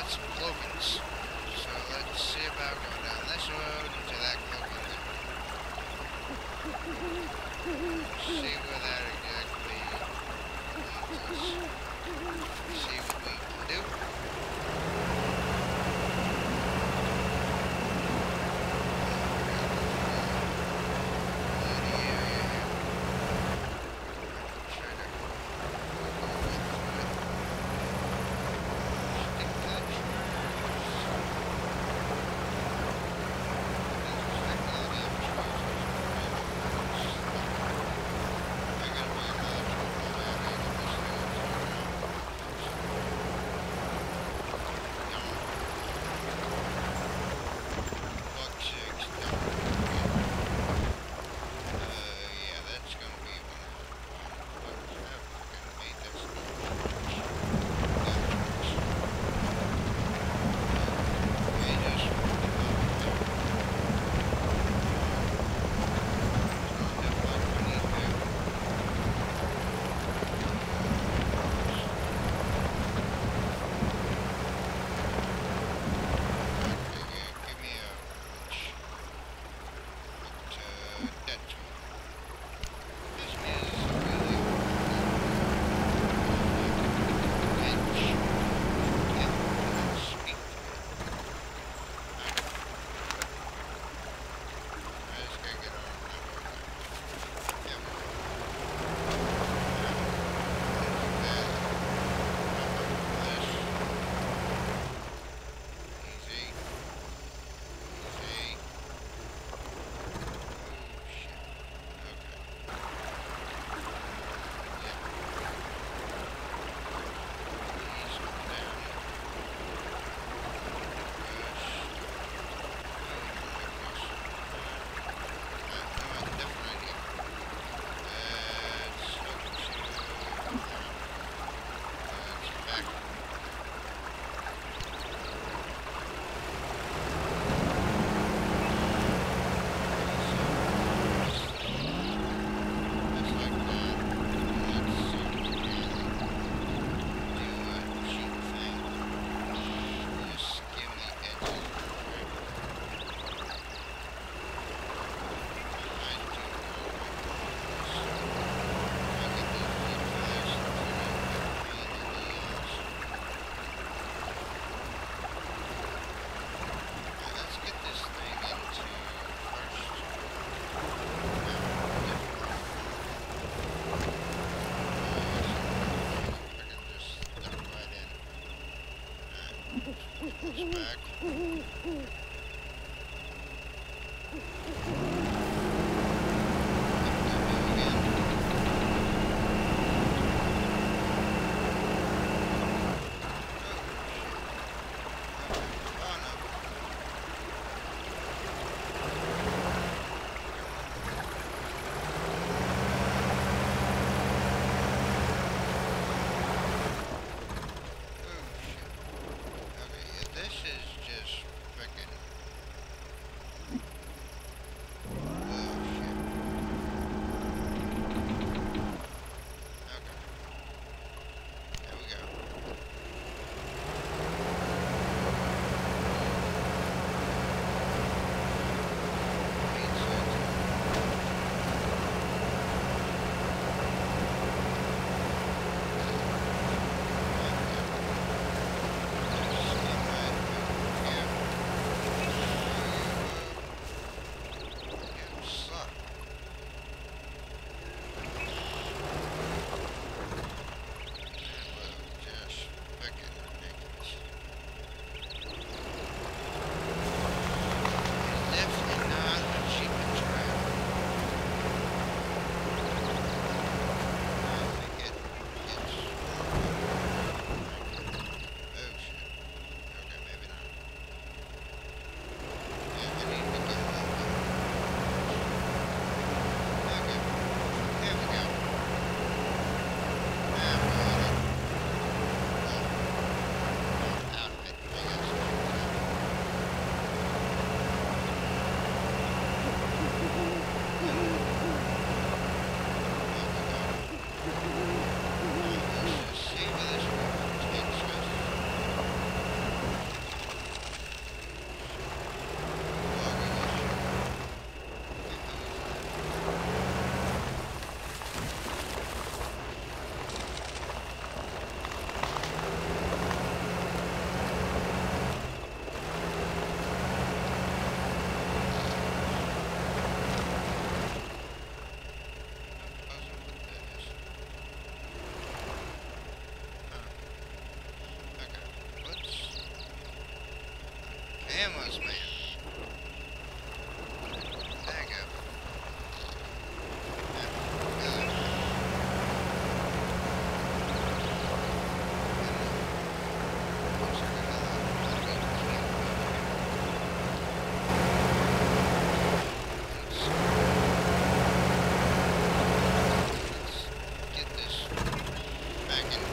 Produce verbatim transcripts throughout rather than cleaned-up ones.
got some cloakings. So let's see about going down this road to that cloaking. See where that exactly leads us. See what we can do. Back. Ammos, man. There you go. Yeah, good. Looks like another bloody camp. Let's get this back in.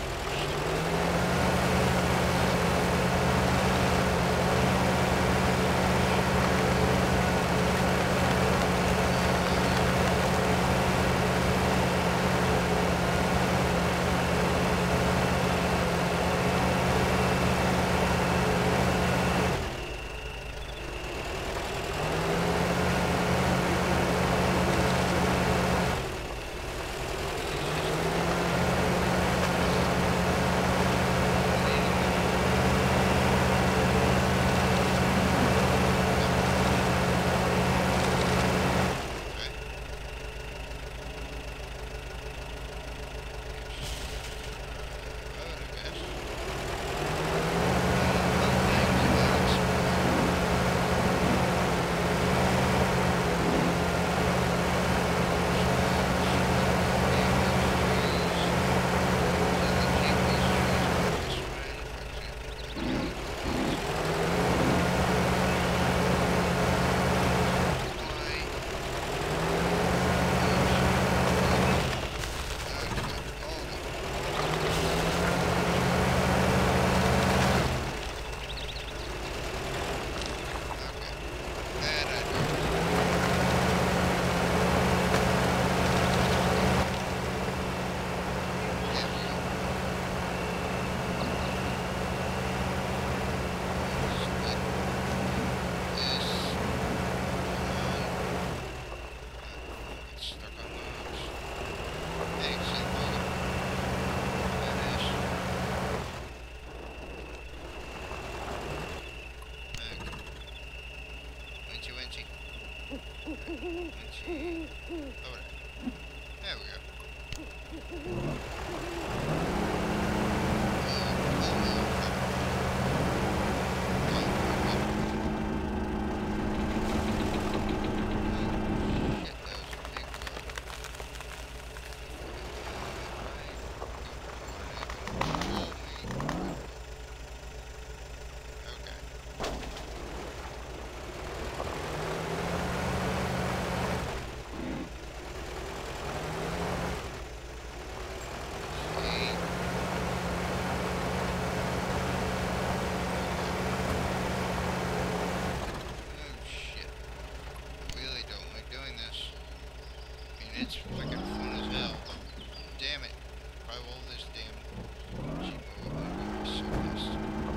It's freaking fun as hell. Damn it. If I roll this damn Jeep over, I'm gonna be so pissed.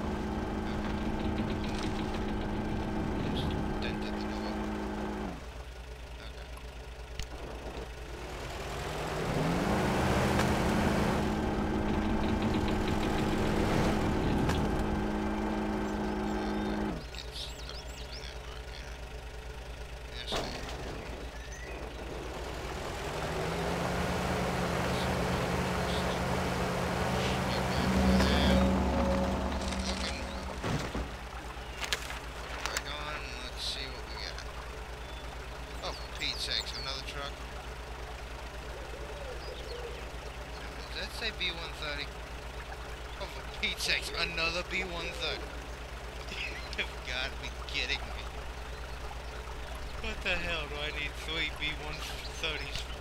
Okay. Just dented the door. Okay. Get stuck between that rock and yes, I am. Sakes, another truck. Does that say B one thirty? Oh, for Pete's sakes, another B one thirty. You've got to be kidding me. What the hell do I need three B one thirties for?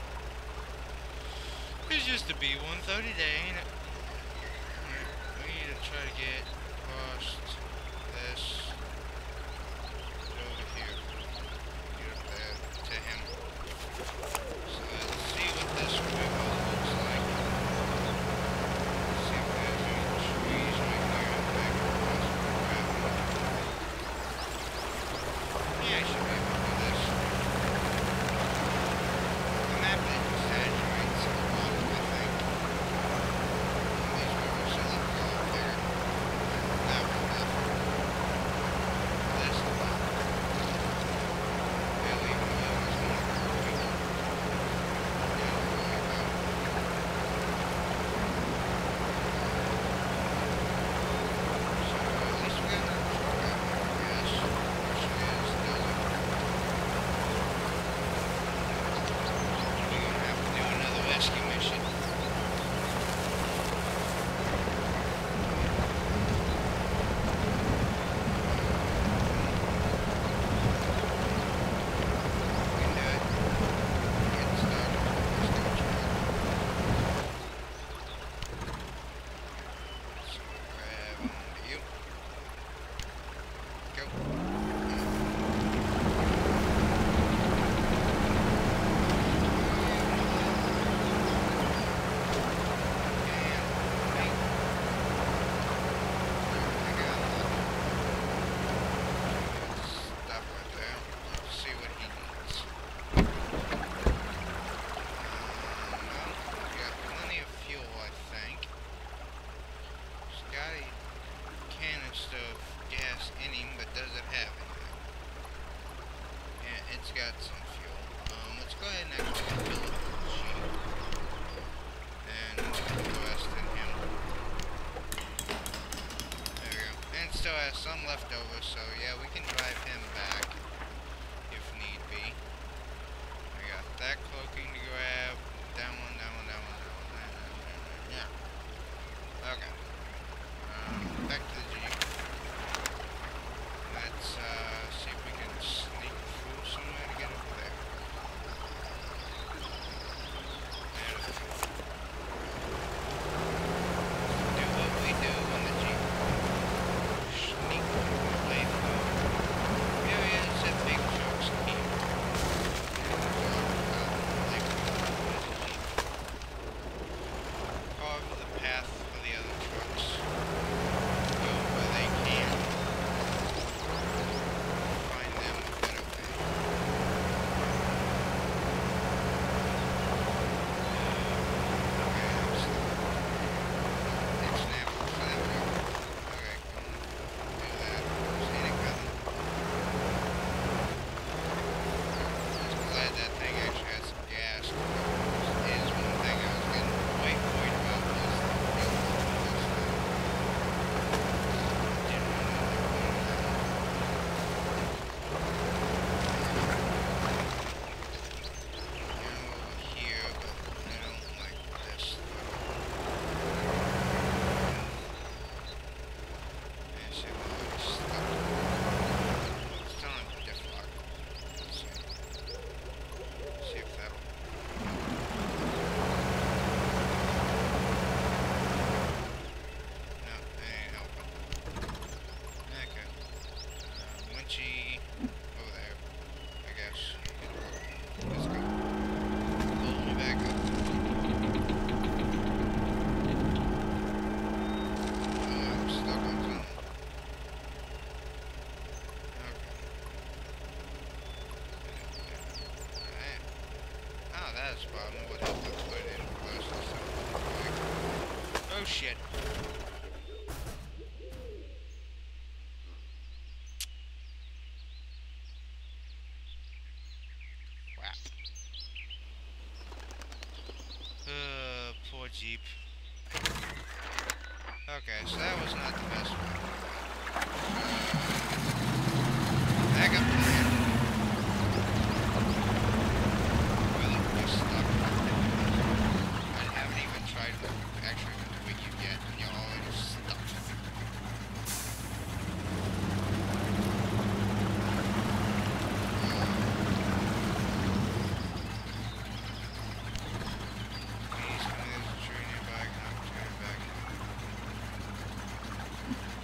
It's just a B one thirty day, ain't it? We need to try to get past this. Over here. Get up there to him. So let's see what this river looks like. Let's see if there's any trees right here in the back of us. Yeah, I should be able to do this. The map exaggerates a lot, I think. These rivers are a little bigger. That one definitely. some left over, so yeah, we can drive him back if need be. I got that cloaking to grab. That one, that one, that one, that one. that one. Yeah. Okay. Um, back to the Jeep. Let's uh, see if we can sneak through somewhere to get over there. Do what we do on the Jeep. Sneak our way through areas that big trucks keep. Carve the path for the other trucks. Go where they can. Find them a better way. Okay, I'm still. Next snap. So there we go. Okay, come on. Do that. See it coming. Just glad that thing actually had some gas. That is one thing I was getting quite worried about was the fuel on this thing. Didn't want to let go of that. I'm over here, but I don't like this stuff. Yeah, see if I'm stuck. It's still on diff lock. Let's see. See if that'll. No, that ain't helping. Okay. Uh, Winchy over there, I guess. Let's go. Pull me back up. Uh, I'm stuck on something. Okay. Alright. Oh, that's bottom. Would help us put it in close to something. Oh shit. Wow. Uh, poor Jeep. Okay, so that was not the best one. Back up plan. Really, we're stuck. I haven't even tried to actually twig you yet, and you're already stuck. Please, come in, there's a tree nearby, can I turn it back?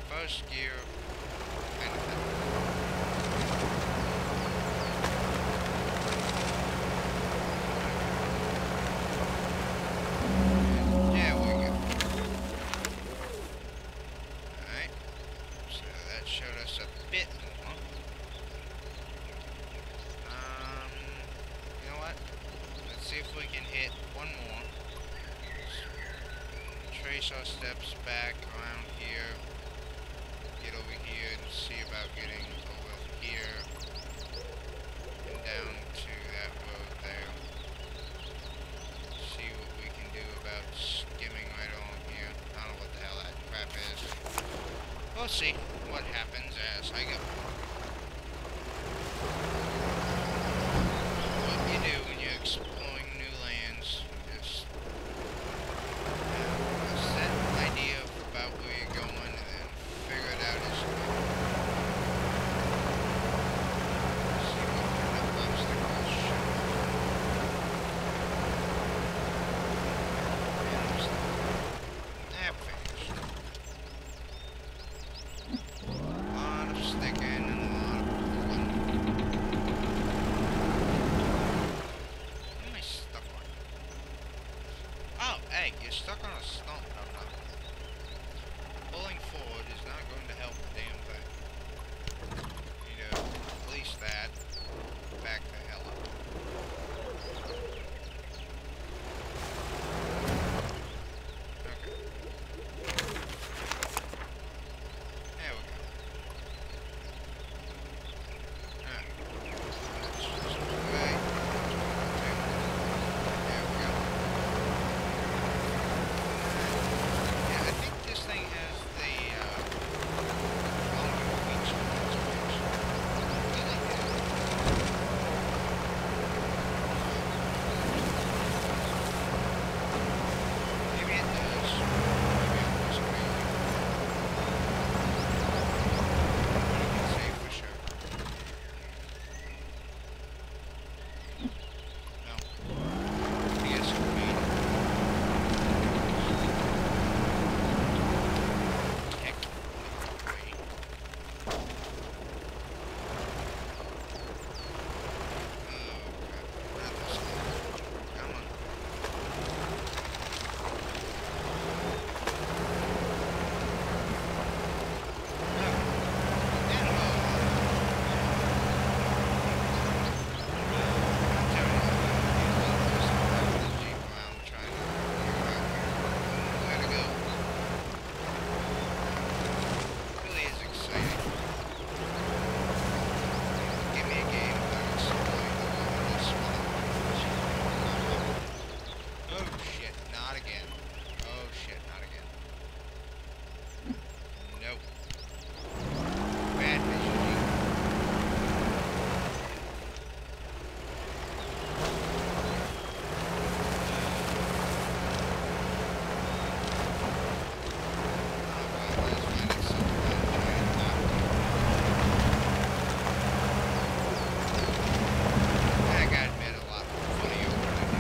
first gear kind of thing. There we go. Alright. So that showed us a bit more. Um, you know what? Let's see if we can hit one more. Trace our steps back around here. Get over here and see about getting over here and down to that road there. See what we can do about skimming right along here. I don't know what the hell that crap is. We'll see what happens as I go. What you do when you're exploring new lands, just have a set idea about where you're going and then figure it out as you go. See what kind of obstacles show up. And finished. A lot of sticking and a lot of pulling. What am I stuck on? Oh, hey, you're stuck on a stump. No, no. Pulling forward is not going to help the damn thing. You need to release that. Back the hell up. Okay. There we go. Alright. Let's just away. There we go. Yeah, I think this thing has the uh, longer reach on its wings. I like that. Maybe it does. Maybe I'm just crazy. I can say for sure. No. I guess it made it. Heck, no way. Oh, crap. Not this one. Come on. Oh shit, not again. Oh shit, not again. Nope. Bad vision. I gotta admit, a lot funnier when I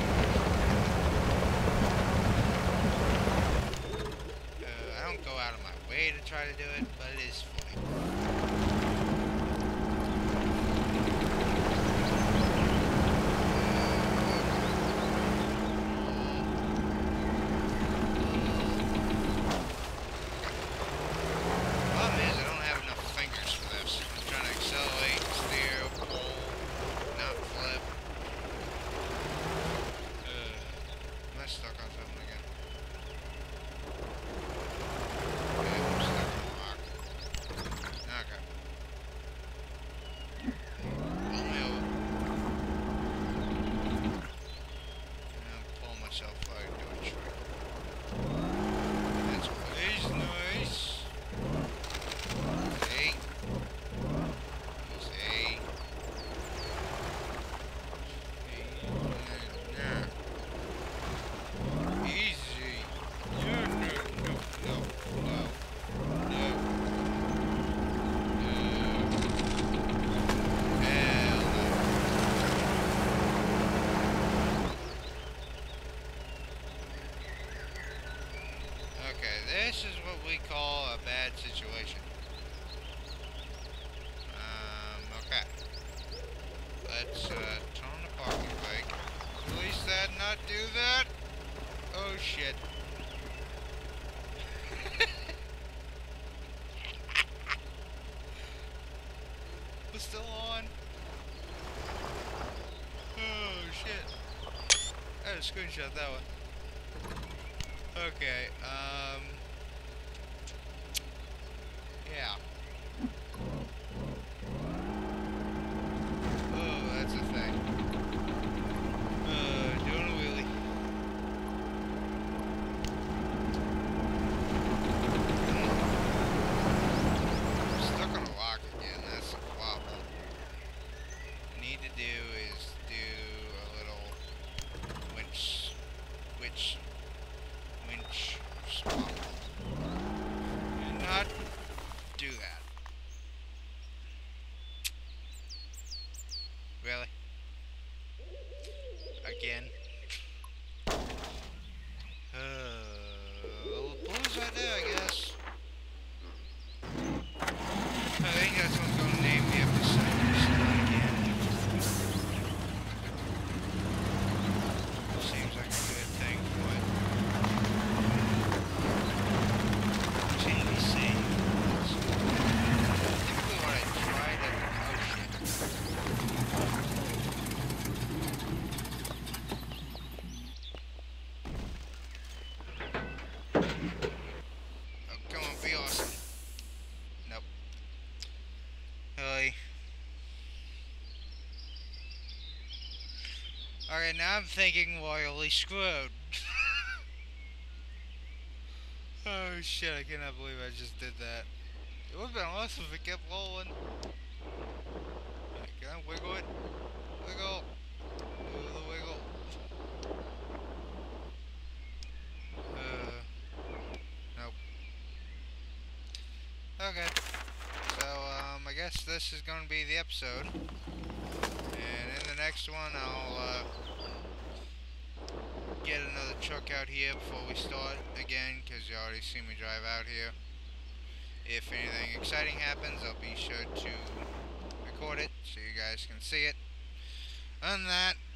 do it. Uh, I don't go out of my way to try to do it, but it is funny. Problem is, I don't have enough fingers for this. I'm trying to accelerate, steer, pull, not flip. Uh, am I stuck on something again? Okay, I'm stuck on a rock. Okay. was still on. Oh shit. I had a screenshot that one. Okay, um yeah. Oh, that's a thing. Uh doing a wheelie. I'm stuck on a lock again, that's the problem. Need to do is do a little winch which winch swap. And not do that. Really? Again? Uh, well, blues right there, I guess. I think that's what I'm going to name the episode. Again. Seems like a good thing for it. T V C. Typically when I try to... Oh shit. Oh, come on, be awesome. Nope. Really? Alright, now I'm thinking royally screwed. Oh shit, I cannot believe I just did that. It would have been awesome if it kept rolling. Right, can I wiggle it? Wiggle. Do the wiggle. Uh, nope. Okay. So, um, I guess this is going to be the episode. And in the next one, I'll, uh, get another truck out here before we start again, because you already see me drive out here. If anything exciting happens, I'll be sure to record it so you guys can see it. Other than that,